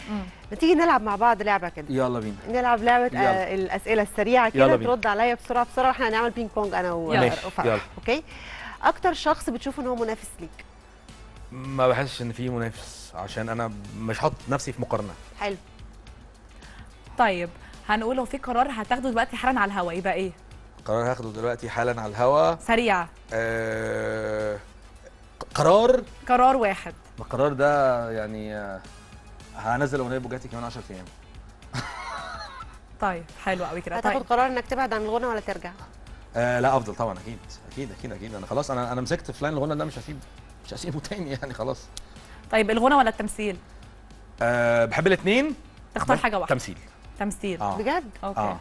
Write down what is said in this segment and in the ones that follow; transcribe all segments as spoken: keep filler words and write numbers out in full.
ما تيجي نلعب مع بعض لعبه كده؟ يلا بينا نلعب لعبه آه الاسئله السريعه كده، ترد عليا بسرعه بسرعه، احنا هنعمل بينج بونج انا وفرح. اوكي. اكتر شخص بتشوف ان هو منافس ليك؟ ما بحسش ان في منافس، عشان انا مش حاطط نفسي في مقارنه. حلو. طيب هنقول لو في قرار هتاخده دلوقتي حالا على الهوا يبقى ايه؟ قرار هاخده دلوقتي حالا على الهوا سريعه. آه... قرار قرار واحد. القرار ده يعني آه... هنزل اغنيه بوجاتي كمان عشرة ايام. طيب حلو قوي كده. هتاخد طيب. قرار انك تبعد عن الغنى ولا ترجع؟ آه لا افضل طبعا، اكيد اكيد اكيد اكيد انا خلاص، انا انا مسكت في لاين الغنى ده، مش هسيب مش هسيبه تاني يعني خلاص. طيب الغنى ولا التمثيل؟ أه بحب الاثنين. تختار حاجه واحده. تمثيل. تمثيل. آه. بجد؟ اوكي. آه.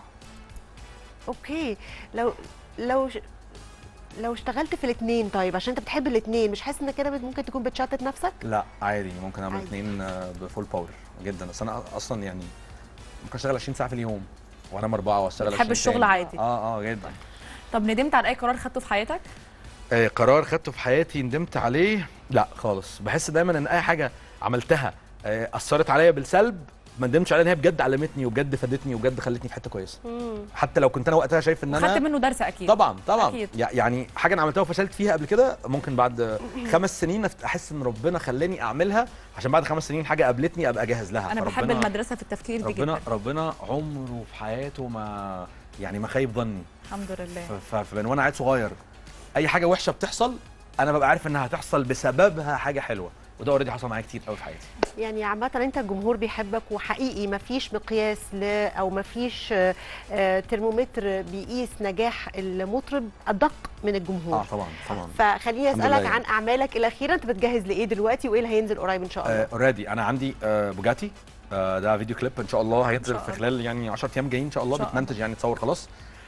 اوكي. لو لو ش... لو اشتغلت في الاثنين، طيب عشان انت بتحب الاثنين، مش حاسس ان كده ممكن تكون بتشتت نفسك؟ لا عادي، ممكن اعمل الاثنين بفول باور جدا، بس انا اصلا يعني ممكن اشتغل عشرين ساعه في اليوم وانام اربعه واشتغل عشرين. بحب الشغل عادي. اه اه جدا. طب ندمت على اي قرار خدته في حياتك؟ آه قرار خدته في حياتي ندمت عليه؟ لا خالص، بحس دايما ان اي حاجه عملتها آه اثرت عليا بالسلب ما ندمتش عليها، ان هي بجد علمتني وبجد فادتني وبجد خلتني في حته كويسه. مم. حتى لو كنت انا وقتها شايف ان انا خدت منه درس اكيد. طبعا طبعا أكيد. يعني حاجه انا عملتها وفشلت فيها قبل كده، ممكن بعد خمس سنين احس ان ربنا خلاني اعملها، عشان بعد خمس سنين حاجه قابلتني ابقى جاهز لها. انا بحب المدرسه في التفكير دي ربنا جدا. ربنا عمره في حياته ما يعني ما خيب ظني الحمد لله. فمن وانا عيل صغير اي حاجه وحشه بتحصل انا ببقى عارف انها هتحصل بسببها حاجه حلوه، وده اوريدي حصل معايا كتير قوي في حياتي. يعني عامة انت الجمهور بيحبك، وحقيقي مفيش مقياس ل او مفيش ترمومتر بيقيس نجاح المطرب ادق من الجمهور. اه طبعا طبعا. فخليني اسالك عن اعمالك الاخيره، انت بتجهز لايه دلوقتي وايه اللي هينزل قريب ان شاء الله؟ اوريدي آه انا عندي آه بوجاتي، آه ده فيديو كليب ان شاء الله هينزل في خلال يعني عشرة ايام جايين ان شاء الله، بتمنتج يعني تصور خلاص.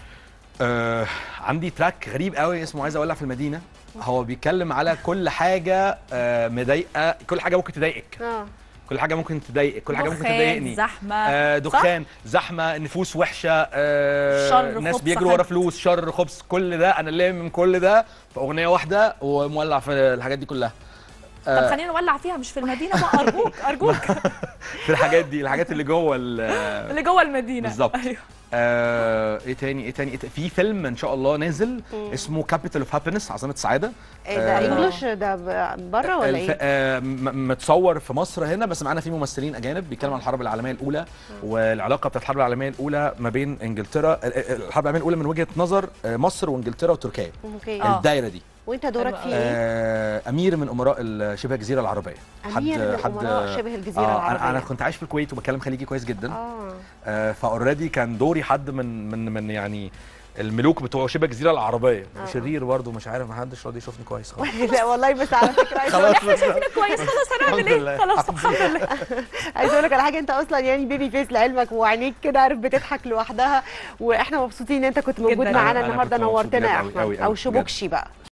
آه عندي تراك غريب قوي اسمه عايز اولع في المدينه، هو بيتكلم على كل حاجه آه مضايقه، كل حاجه ممكن تضايقك. اه كل حاجه ممكن تضايقك، كل حاجه ممكن تضايقني. زحمه. آه دخان، صح؟ زحمه، نفوس وحشه، آه شر، ناس بيجروا ورا فلوس، شر، خبز، كل ده انا لامم من كل ده في اغنيه واحده ومولع في الحاجات دي كلها. آه طب خلينا نولع فيها مش في المدينه بقى، ارجوك ارجوك. في الحاجات دي، الحاجات اللي جوه اللي جوه المدينه بالظبط. ايوه. آه ايه تاني ايه تاني إيه تاني؟ في فيلم ان شاء الله نازل مم. اسمه كابيتال اوف هابينس، عاصمه السعاده. ايه ده انجلش ده بره ولا ايه؟ آه متصور في مصر هنا، بس معانا فيه ممثلين اجانب، بيتكلم عن الحرب العالميه الاولى مم. والعلاقه بتاعت الحرب العالميه الاولى ما بين انجلترا، الحرب العالميه الاولى من وجهه نظر مصر وانجلترا وتركيا. اوكي. الدايره دي. وانت دورك فيه ايه؟ آه امير من امراء شبه الجزيره العربيه. امير من حد امراء شبه الجزيره آه العربيه. انا انا كنت عايش في الكويت وبتكلم خليجي كويس جدا. اه, آه فاوريدي كان دوري حد من من من يعني الملوك بتوع شبه الجزيره العربيه. آه. شرير برضه، مش عارف، ما حدش راضي يشوفني كويس خالص. لا والله، بس على فكره عايز اقول احنا شايفينك كويس، خلاص هنعمل ايه؟ خلاص الحمد لله. عايز اقول لك على حاجه، انت اصلا يعني بيبي فيس لعلمك، وعينيك كده عارف بتضحك لوحدها، واحنا مبسوطين ان انت كنت موجود معانا النهارده، نورتنا يا احمد. او شبوكشي بقى.